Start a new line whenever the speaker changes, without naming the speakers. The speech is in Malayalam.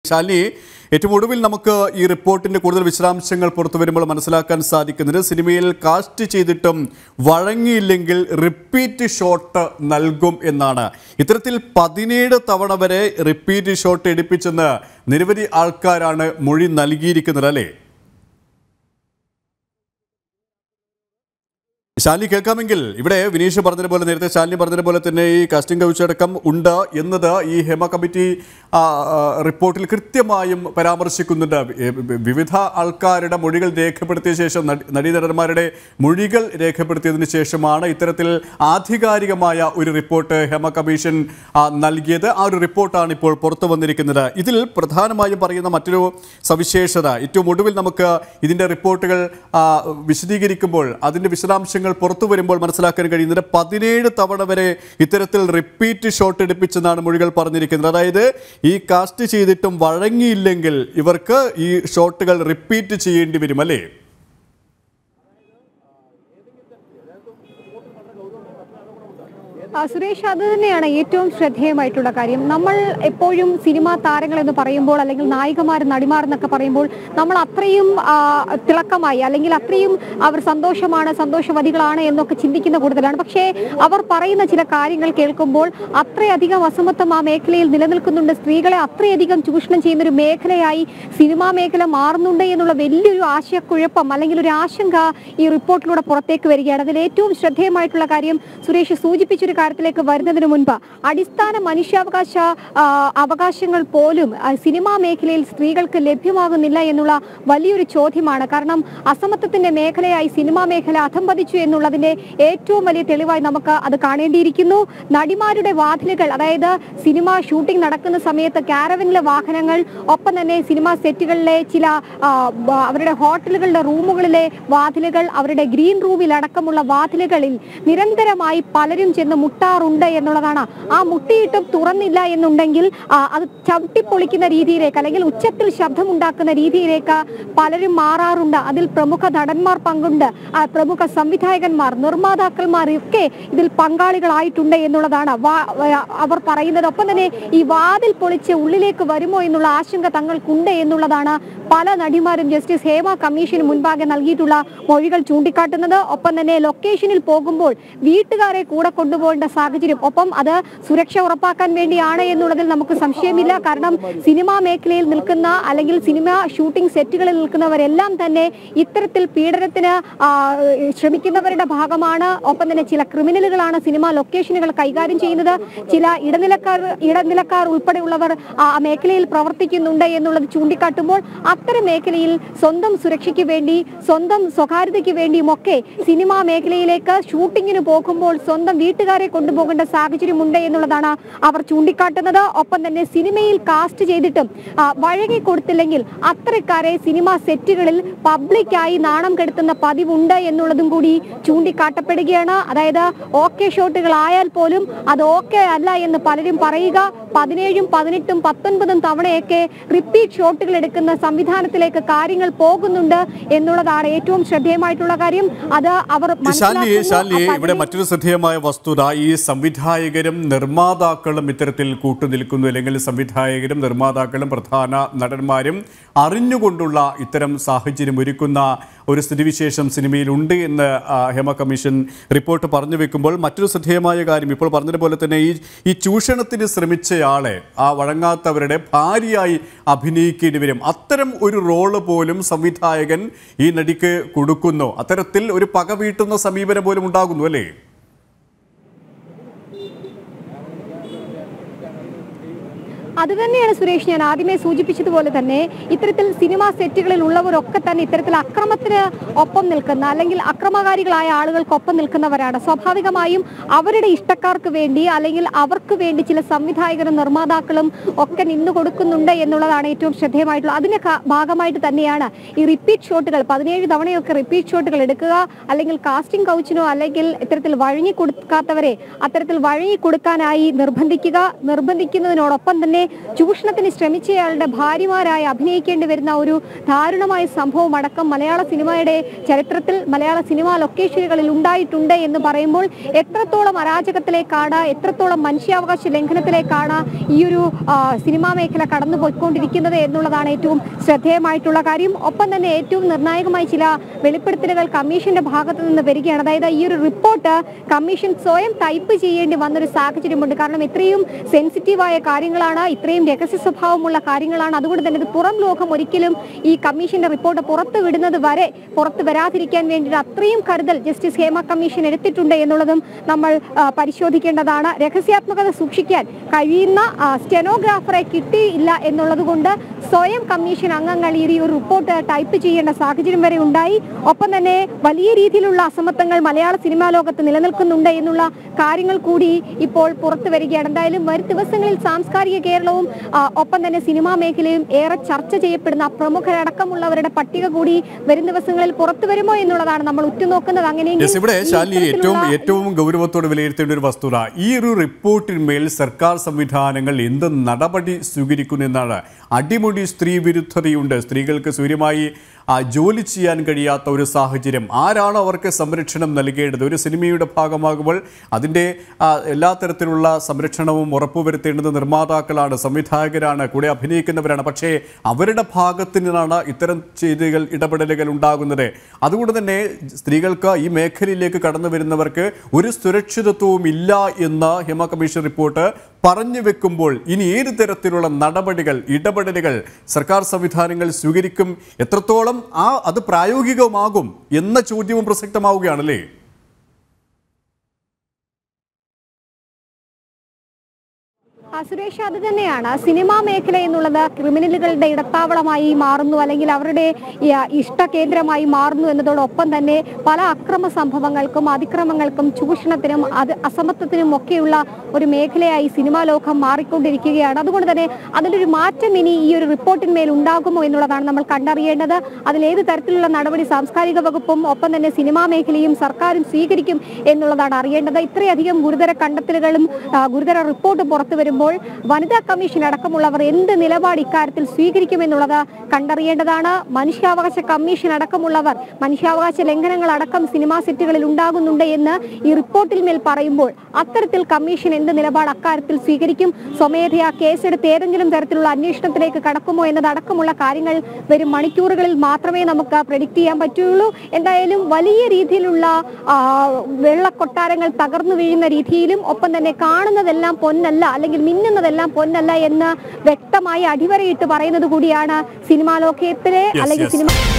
ശാലിനി, ഏറ്റവും ഒടുവിൽ നമുക്ക് ഈ റിപ്പോർട്ടിന്റെ കൂടുതൽ വിശദാംശങ്ങൾ പുറത്തു വരുമ്പോൾ മനസ്സിലാക്കാൻ സാധിക്കുന്നത് സിനിമയിൽ കാസ്റ്റ് ചെയ്തിട്ടും വഴങ്ങിയില്ലെങ്കിൽ റിപ്പീറ്റ് ഷോട്ട് നൽകും എന്നാണ്. ഇത്തരത്തിൽ 17 തവണ വരെ റിപ്പീറ്റ് ഷോട്ട് എടുപ്പിച്ചെന്ന് നിരവധി ആൾക്കാരാണ് മൊഴി നൽകിയിരിക്കുന്നത് അല്ലേ? ശാലിനി കേൾക്കാമെങ്കിൽ, ഇവിടെ വിനീഷ് പറഞ്ഞതുപോലെ, നേരത്തെ ശാലിനി പറഞ്ഞതുപോലെ തന്നെ ഈ കാസ്റ്റിംഗ് കൗച്ച് അടക്കം ഉണ്ട് എന്നത് ഈ ഹേമ കമ്മിറ്റി റിപ്പോർട്ടിൽ കൃത്യമായും പരാമർശിക്കുന്നുണ്ട്. വിവിധ ആൾക്കാരുടെ മൊഴികൾ രേഖപ്പെടുത്തിയ ശേഷം, നടീനടന്മാരുടെ മൊഴികൾ രേഖപ്പെടുത്തിയതിനു ശേഷമാണ് ഇത്തരത്തിൽ ആധികാരികമായ ഒരു റിപ്പോർട്ട് ഹേമ കമ്മീഷൻ നൽകിയത്. ആ ഒരു റിപ്പോർട്ടാണ് ഇപ്പോൾ പുറത്തു വന്നിരിക്കുന്നത്. ഇതിൽ പ്രധാനമായും പറയുന്ന മറ്റൊരു സവിശേഷത, ഏറ്റവും ഒടുവിൽ നമുക്ക് ഇതിൻ്റെ റിപ്പോർട്ടുകൾ വിശദീകരിക്കുമ്പോൾ അതിൻ്റെ വിശദാംശങ്ങൾ പുറത്തു വരുമ്പോൾ മനസ്സിലാക്കാൻ കഴിയുന്നത് 17 തവണ വരെ ഇത്തരത്തിൽ റിപ്പീറ്റ് ഷോട്ട് എടുപ്പിച്ചെന്നാണ് മൊഴികൾ പറഞ്ഞിരിക്കുന്നത്. അതായത് ഈ കാസ്റ്റ് ചെയ്തിട്ടും വഴങ്ങിയില്ലെങ്കിൽ ഇവർക്ക് ഈ ഷോട്ടുകൾ റിപ്പീറ്റ് ചെയ്യേണ്ടി വരും അല്ലേ?
സുരേഷ്, അത് തന്നെയാണ് ഏറ്റവും ശ്രദ്ധേയമായിട്ടുള്ള കാര്യം. നമ്മൾ എപ്പോഴും സിനിമാ താരങ്ങൾ എന്ന് പറയുമ്പോൾ, അല്ലെങ്കിൽ നായികമാർ, നടിമാർ എന്നൊക്കെ പറയുമ്പോൾ നമ്മൾ അത്രയും തിളക്കമായി, അല്ലെങ്കിൽ അത്രയും അവർ സന്തോഷവതികളാണ് എന്നൊക്കെ ചിന്തിക്കുന്ന കൂടുതലാണ്. പക്ഷേ അവർ പറയുന്ന ചില കാര്യങ്ങൾ കേൾക്കുമ്പോൾ അത്രയധികം അസമത്വം ആ മേഖലയിൽ നിലനിൽക്കുന്നുണ്ട്. സ്ത്രീകളെ അത്രയധികം ചൂഷണം ചെയ്യുന്നൊരു മേഖലയായി സിനിമാ മേഖല മാറുന്നുണ്ട് എന്നുള്ള വലിയൊരു ആശയക്കുഴപ്പം, അല്ലെങ്കിൽ ഒരു ആശങ്ക ഈ റിപ്പോർട്ടിലൂടെ പുറത്തേക്ക് വരികയാണ്. അതിൽ ഏറ്റവും ശ്രദ്ധേയമായിട്ടുള്ള കാര്യം സുരേഷ് സൂചിപ്പിച്ചൊരു കാര്യത്തിലേക്ക് വരുന്നതിന് മുൻപ്, അടിസ്ഥാന മനുഷ്യാവകാശ അവകാശങ്ങൾ പോലും സിനിമാ മേഖലയിൽ സ്ത്രീകൾക്ക് ലഭ്യമാകുന്നില്ല എന്നുള്ള വലിയൊരു ചോദ്യമാണ്. കാരണം അസമത്വത്തിന്റെ മേഖലയായി സിനിമാ മേഖല അധംപതിച്ചു എന്നുള്ളതിന്റെ ഏറ്റവും വലിയ തെളിവായി നമുക്ക് അത് കാണേണ്ടിയിരിക്കുന്നു. നടിമാരുടെ വാതിലുകൾ, അതായത് സിനിമ ഷൂട്ടിംഗ് നടക്കുന്ന സമയത്ത് കാരവനിലെ വാഹനങ്ങൾ, ഒപ്പം തന്നെ സിനിമാ സെറ്റുകളിലെ ചില അവരുടെ ഹോട്ടലുകളുടെ റൂമുകളിലെ വാതിലുകൾ, അവരുടെ ഗ്രീൻ റൂമിൽ അടക്കമുള്ള വാതിലുകളിൽ നിരന്തരമായി പലരും ചെന്ന് മുട്ടാറുണ്ട് എന്നുള്ളതാണ്. ആ മുട്ടിയിട്ടും തുറന്നില്ല എന്നുണ്ടെങ്കിൽ അത് ചവിട്ടിപ്പൊളിക്കുന്ന രീതിയിലേക്ക്, അല്ലെങ്കിൽ ഉച്ചത്തിൽ ശബ്ദമുണ്ടാക്കുന്ന രീതിയിലേക്ക് പലരും മാറാറുണ്ട്. അതിൽ പ്രമുഖ നടന്മാർ പങ്കുണ്ട്, പ്രമുഖ സംവിധായകന്മാർ, നിർമ്മാതാക്കന്മാർ ഒക്കെ ഇതിൽ പങ്കാളികളായിട്ടുണ്ട് എന്നുള്ളതാണ് അവർ പറയുന്നത്. ഒപ്പം തന്നെ ഈ വാതിൽ പൊളിച്ച് ഉള്ളിലേക്ക് വരുമോ എന്നുള്ള ആശങ്ക തങ്ങൾക്കുണ്ട് എന്നുള്ളതാണ് പല നടിമാരും ജസ്റ്റിസ് ഹേമ കമ്മീഷന് മുൻപാകെ നൽകിയിട്ടുള്ള മൊഴികൾ ചൂണ്ടിക്കാട്ടുന്നത്. ഒപ്പം തന്നെ ലൊക്കേഷനിൽ പോകുമ്പോൾ വീട്ടുകാരെ കൂടെ കൊണ്ടുപോകേണ്ട സാഹചര്യം, ഒപ്പം അത് സുരക്ഷ ഉറപ്പാക്കാൻ വേണ്ടിയാണ് എന്നുള്ളതിൽ നമുക്ക് സംശയമില്ല. കാരണം സിനിമാ മേഖലയിൽ നിൽക്കുന്ന, അല്ലെങ്കിൽ സിനിമ ഷൂട്ടിംഗ് സെറ്റുകളിൽ നിൽക്കുന്നവരെല്ലാം തന്നെ ഇത്തരത്തിൽ പീഡനത്തിന് ശ്രമിക്കുന്നവരുടെ ഭാഗമാണ്. ഒപ്പം തന്നെ ചില ക്രിമിനലുകളാണ് സിനിമാ ലൊക്കേഷനുകൾ കൈകാര്യം ചെയ്യുന്നത്. ചില ഇടനിലക്കാർ ഉൾപ്പെടെയുള്ളവർ ആ മേഖലയിൽ പ്രവർത്തിക്കുന്നുണ്ട് എന്നുള്ളത് ചൂണ്ടിക്കാട്ടുമ്പോൾ, അത്തരം മേഖലയിൽ സ്വന്തം സുരക്ഷയ്ക്ക് വേണ്ടി, സ്വന്തം സ്വകാര്യതയ്ക്ക് വേണ്ടിയുമൊക്കെ സിനിമാ മേഖലയിലേക്ക് ഷൂട്ടിങ്ങിന് പോകുമ്പോൾ സ്വന്തം വീട്ടുകാരെ കൊണ്ടുപോകേണ്ട സാഹചര്യമുണ്ട് എന്നുള്ളതാണ് അവർ ചൂണ്ടിക്കാട്ടുന്നത്. ഒപ്പം തന്നെ സിനിമയിൽ കാസ്റ്റ് ചെയ്തിട്ടും വഴങ്ങി കൊടുത്തില്ലെങ്കിൽ അത്തരക്കാരെ സിനിമാ സെറ്റുകളിൽ പബ്ലിക്കായി നാണം കെടുത്തുന്ന പതിവുണ്ട് എന്നുള്ളതും കൂടി ചൂണ്ടിക്കാട്ടപ്പെടുകയാണ്. അതായത് ഓക്കെ ഷോട്ടുകളായാൽ പോലും അത് ഓക്കെ അല്ല എന്ന് പലരും പറയുക, 17ഉം 18ഉം 19ഉം തവണയൊക്കെ റിപ്പീറ്റ് ഷോട്ടുകൾ എടുക്കുന്ന സംവിധാനത്തിലേക്ക് കാര്യങ്ങൾ പോകുന്നുണ്ട് എന്നുള്ളതാണ് ഏറ്റവും ശ്രദ്ധേയമായിട്ടുള്ള കാര്യം. അത് അവർ
ഇവിടെ മറ്റൊരു ശ്രദ്ധേയമായ വസ്തുത, ഈ സംവിധായകരും നിർമ്മാതാക്കളും ഇത്തരത്തിൽ കൂട്ടുനിൽക്കുന്നു, അല്ലെങ്കിൽ സംവിധായകരും നിർമ്മാതാക്കളും പ്രധാന നടന്മാരും അറിഞ്ഞുകൊണ്ടുള്ള ഇത്തരം സാഹചര്യം ഒരുക്കുന്ന ഒരു സ്ഥിതിവിശേഷം സിനിമയിലുണ്ട് എന്ന് ഹേമ കമ്മീഷൻ റിപ്പോർട്ട് പറഞ്ഞു വെക്കുമ്പോൾ, മറ്റൊരു ശ്രദ്ധേയമായ കാര്യം, ഇപ്പോൾ പറഞ്ഞതുപോലെ തന്നെ ഈ ചൂഷണത്തിന് ശ്രമിച്ചയാളെ ആ വഴങ്ങാത്തവരുടെ ഭാര്യയായി അഭിനയിക്കേണ്ടി വരും. അത്തരം ഒരു റോള് പോലും സംവിധായകൻ ഈ നടിക്ക് കൊടുക്കുന്നു. അത്തരത്തിൽ ഒരു പക വീട്ടുന്ന സമീപനം പോലും ഉണ്ടാകുന്നു അല്ലേ?
അതുതന്നെയാണ് സുരേഷ്, ഞാൻ ആദ്യമേ സൂചിപ്പിച്ചതുപോലെ തന്നെ ഇത്തരത്തിൽ സിനിമാ സെറ്റുകളിൽ ഉള്ളവരൊക്കെ തന്നെ ഇത്തരത്തിൽ അക്രമത്തിന് ഒപ്പം നിൽക്കുന്ന, അല്ലെങ്കിൽ അക്രമകാരികളായ ആളുകൾക്കൊപ്പം നിൽക്കുന്നവരാണ്. സ്വാഭാവികമായും അവരുടെ ഇഷ്ടക്കാർക്ക് വേണ്ടി, അല്ലെങ്കിൽ അവർക്ക് വേണ്ടി ചില സംവിധായകരും നിർമ്മാതാക്കളും ഒക്കെ നിന്നു കൊടുക്കുന്നുണ്ട് എന്നുള്ളതാണ് ഏറ്റവും ശ്രദ്ധേയമായിട്ടുള്ളത്. അതിന്റെ ഭാഗമായിട്ട് തന്നെയാണ് ഈ റിപ്പീറ്റ് ഷോട്ടുകൾ, 17 തവണയൊക്കെ റിപ്പീറ്റ് ഷോട്ടുകൾ എടുക്കുക, അല്ലെങ്കിൽ കാസ്റ്റിംഗ് കൗച്ചിനോ അല്ലെങ്കിൽ ഇത്തരത്തിൽ വഴങ്ങി കൊടുക്കാത്തവരെ അത്തരത്തിൽ വഴങ്ങി കൊടുക്കാനായി നിർബന്ധിക്കുന്നതിനോടൊപ്പം തന്നെ ചൂഷണത്തിന് ശ്രമിച്ചയാളുടെ ഭാര്യമാരായി അഭിനയിക്കേണ്ടി വരുന്ന ഒരു ദാരുണമായ സംഭവം അടക്കം മലയാള സിനിമയുടെ ചരിത്രത്തിൽ മലയാള സിനിമാ ലൊക്കേഷനുകളിൽ ഉണ്ടായിട്ടുണ്ട് എന്ന് പറയുമ്പോൾ എത്രത്തോളം അരാജകത്തിലേക്കാണ്, എത്രത്തോളം മനുഷ്യാവകാശ ലംഘനത്തിലേക്കാണ് ഈ ഒരു സിനിമാ മേഖല കടന്നു പോയിക്കൊണ്ടിരിക്കുന്നത് എന്നുള്ളതാണ് ഏറ്റവും ശ്രദ്ധേയമായിട്ടുള്ള കാര്യം. ഒപ്പം തന്നെ ഏറ്റവും നിർണായകമായി ചില വെളിപ്പെടുത്തലുകൾ കമ്മീഷന്റെ ഭാഗത്തു നിന്ന് വരികയാണ്. അതായത് ഈ ഒരു റിപ്പോർട്ട് കമ്മീഷൻ സ്വയം ടൈപ്പ് ചെയ്യേണ്ടി വന്നൊരു സാഹചര്യമുണ്ട്. കാരണം ഇത്രയും സെൻസിറ്റീവായ കാര്യങ്ങളാണ്, ഇത്രയും രഹസ്യ സ്വഭാവമുള്ള കാര്യങ്ങളാണ്. അതുകൊണ്ട് തന്നെ ഇത് പുറം ലോകം ഒരിക്കലും ഈ കമ്മീഷന്റെ റിപ്പോർട്ട് പുറത്തു വിടുന്നത് വരെ പുറത്തു വരാതിരിക്കാൻ വേണ്ടി അത്രയും കരുതൽ ജസ്റ്റിസ് ഹേമ കമ്മീഷൻ എടുത്തിട്ടുണ്ട് എന്നുള്ളതും നമ്മൾ പരിശോധിക്കേണ്ടതാണ്. രഹസ്യാത്മകത സൂക്ഷിക്കാൻ കഴിയുന്ന സ്റ്റെനോഗ്രാഫറെ കിട്ടിയില്ല എന്നുള്ളത് കൊണ്ട് സ്വയം കമ്മീഷൻ അംഗങ്ങൾ ഈ ഒരു റിപ്പോർട്ട് ടൈപ്പ് ചെയ്യേണ്ട സാഹചര്യം വരെ ഉണ്ടായി. ഒപ്പം തന്നെ വലിയ രീതിയിലുള്ള അസമത്വങ്ങൾ മലയാള സിനിമാ ലോകത്ത് നിലനിൽക്കുന്നുണ്ട് എന്നുള്ള കാര്യങ്ങൾ കൂടി ഇപ്പോൾ പുറത്തു വരികയാണ്. എന്തായാലും വരും ദിവസങ്ങളിൽ സാംസ്കാരിക കേരളവും ഒപ്പം തന്നെ സിനിമാ മേഖലയും ഏറെ ചർച്ച ചെയ്യപ്പെടുന്ന പ്രമുഖരടക്കമുള്ളവരുടെ പട്ടിക കൂടി വരും ദിവസങ്ങളിൽ പുറത്തു വരുമോ എന്നുള്ളതാണ് നമ്മൾ ഉറ്റുനോക്കുന്നത്.
അങ്ങനെയെങ്കിൽ ഏറ്റവും ഗൗരവത്തോടെ വിലയിരുത്തേണ്ട ഒരു വസ്തുത, ഈ ഒരു റിപ്പോർട്ടിന്മേൽ സർക്കാർ സംവിധാനങ്ങൾ എന്ത് നടപടി സ്വീകരിക്കുന്നു എന്നാണ്. അടിമുടി സ്ത്രീ വിരുദ്ധതയുണ്ട്. സ്ത്രീകൾക്ക് സൂര്യമായി ജോലി ചെയ്യാൻ കഴിയാത്ത ഒരു സാഹചര്യം. ആരാണ് അവർക്ക് സംരക്ഷണം നൽകേണ്ടത്? ഒരു സിനിമയുടെ ഭാഗമാകുമ്പോൾ അതിൻ്റെ എല്ലാ തരത്തിലുള്ള സംരക്ഷണവും ഉറപ്പുവരുത്തേണ്ടത് നിർമ്മാതാക്കളാണ്, സംവിധായകരാണ്, കൂടെ അഭിനയിക്കുന്നവരാണ്. പക്ഷേ അവരുടെ ഭാഗത്തു നിന്നാണ് ഇത്തരം ചെയ്തികൾ ഇടപെടലുകൾ ഉണ്ടാകുന്നത്. അതുകൊണ്ട് തന്നെ സ്ത്രീകൾക്ക് ഈ മേഖലയിലേക്ക് കടന്നു വരുന്നവർക്ക് ഒരു സുരക്ഷിതത്വവും ഇല്ല എന്ന് ഹേമ കമ്മീഷൻ റിപ്പോർട്ട് പറഞ്ഞു വെക്കുമ്പോൾ ഇനി ഏത് തരത്തിലുള്ള നടപടികൾ, ഇടപെടലുകൾ സർക്കാർ സംവിധാനങ്ങൾ സ്വീകരിക്കും, എത്രത്തോളം അത് പ്രായോഗികമാകും എന്ന ചോദ്യവും പ്രസക്തമാവുകയാണല്ലേ?
സുരേഷ്, അത് തന്നെയാണ്. സിനിമാ മേഖല എന്നുള്ളത് ക്രിമിനലുകളുടെ ഇടത്താവളമായി മാറുന്നു, അല്ലെങ്കിൽ അവരുടെ ഇഷ്ടകേന്ദ്രമായി മാറുന്നു എന്നതോടൊപ്പം തന്നെ പല അക്രമ സംഭവങ്ങൾക്കും അതിക്രമങ്ങൾക്കും ചൂഷണത്തിനും അസമത്വത്തിനും ഒക്കെയുള്ള ഒരു മേഖലയായി സിനിമാ ലോകം മാറിക്കൊണ്ടിരിക്കുകയാണ്. അതുകൊണ്ട് തന്നെ അതിലൊരു മാറ്റം ഇനി ഈ ഒരു റിപ്പോർട്ടിന്മേൽ ഉണ്ടാകുമോ എന്നുള്ളതാണ് നമ്മൾ കണ്ടറിയേണ്ടത്. അതിലേത് തരത്തിലുള്ള നടപടി സാംസ്കാരിക വകുപ്പും ഒപ്പം തന്നെ സിനിമാ മേഖലയും സർക്കാരും സ്വീകരിക്കും എന്നുള്ളതാണ് അറിയേണ്ടത്. ഇത്രയധികം ഗുരുതര കണ്ടെത്തലുകളും ഗുരുതര റിപ്പോർട്ട് പുറത്തു വരുമ്പോൾ വനിതാ കമ്മീഷൻ അടക്കമുള്ളവർ എന്ത് നിലപാട് ഇക്കാര്യത്തിൽ സ്വീകരിക്കുമെന്നുള്ളത് കണ്ടറിയേണ്ടതാണ്. മനുഷ്യാവകാശ കമ്മീഷൻ അടക്കമുള്ളവർ മനുഷ്യാവകാശ ലംഘനങ്ങൾ അടക്കം സിനിമാ സെറ്റുകളിൽ ഉണ്ടാകുന്നുണ്ട് എന്ന് ഈ റിപ്പോർട്ടിൽ മേൽ പറയുമ്പോൾ അത്തരത്തിൽ കമ്മീഷൻ എന്ത് നിലപാട് അക്കാര്യത്തിൽ സ്വീകരിക്കും? സ്വമേധയാ കേസെടുത്ത് ഏതെങ്കിലും തരത്തിലുള്ള അന്വേഷണത്തിലേക്ക് കടക്കുമോ എന്നതടക്കമുള്ള കാര്യങ്ങൾ വരും മണിക്കൂറുകളിൽ മാത്രമേ നമുക്ക് പ്രെഡിക്റ്റ് ചെയ്യാൻ പറ്റുള്ളൂ. എന്തായാലും വലിയ രീതിയിലുള്ള വെള്ളക്കൊട്ടാരങ്ങൾ തകർന്നു വീഴുന്ന രീതിയിലും ഒപ്പം തന്നെ കാണുന്നതെല്ലാം പൊന്നല്ല അല്ലെങ്കിൽ മിന്നുന്നതെല്ലാം പൊന്നല്ല എന്ന് വ്യക്തമായി അടിവരയിട്ട് പറയുന്നത് കൂടിയാണ് സിനിമാ ലോകത്തിലെ അല്ലെങ്കിൽ സിനിമ